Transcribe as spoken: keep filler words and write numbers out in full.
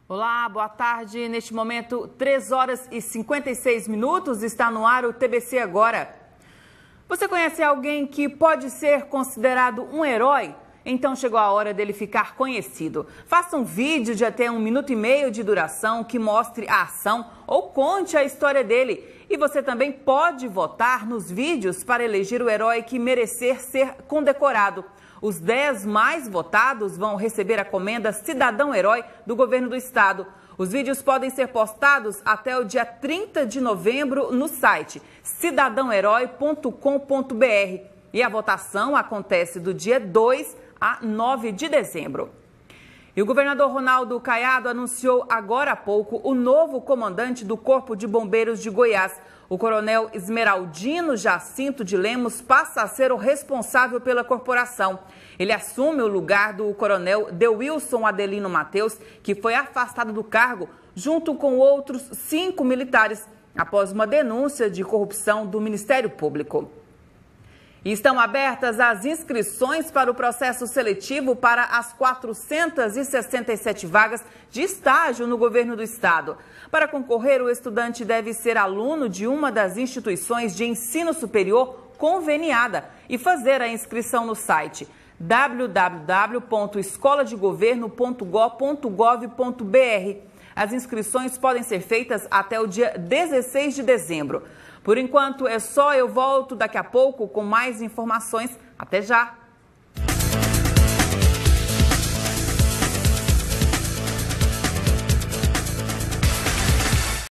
Olá, boa tarde. Neste momento, três horas e cinquenta e seis minutos, está no ar o T B C Agora. Você conhece alguém que pode ser considerado um herói? Então chegou a hora dele ficar conhecido. Faça um vídeo de até um minuto e meio de duração que mostre a ação ou conte a história dele. E você também pode votar nos vídeos para eleger o herói que merecer ser condecorado. Os dez mais votados vão receber a comenda Cidadão Herói do Governo do Estado. Os vídeos podem ser postados até o dia trinta de novembro no site cidadão herói ponto com ponto br. E a votação acontece do dia dois a nove de dezembro. E o governador Ronaldo Caiado anunciou agora há pouco o novo comandante do Corpo de Bombeiros de Goiás. O coronel Esmeraldino Jacinto de Lemos passa a ser o responsável pela corporação. Ele assume o lugar do coronel Dewilson Adelino Mateus, que foi afastado do cargo, junto com outros cinco militares, após uma denúncia de corrupção do Ministério Público. E estão abertas as inscrições para o processo seletivo para as quatrocentas e sessenta e sete vagas de estágio no governo do estado. Para concorrer, o estudante deve ser aluno de uma das instituições de ensino superior conveniada e fazer a inscrição no site w w w ponto escola de governo ponto go ponto gov ponto br. As inscrições podem ser feitas até o dia dezesseis de dezembro. Por enquanto é só, eu volto daqui a pouco com mais informações. Até já!